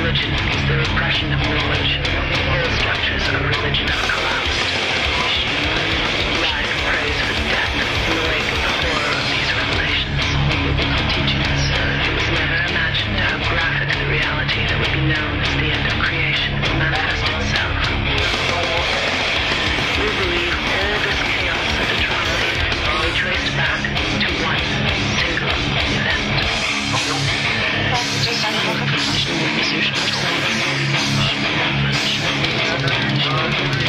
Religion is the repression of knowledge. All structures of religion have collapsed. Life prays for death in the wake of the horror of these revelations. Biblical teachings. It was never imagined how graphic the reality that would be known as the end of creation would manifest itself. We believe all this chaos and atrocity can be traced back to one single event. Just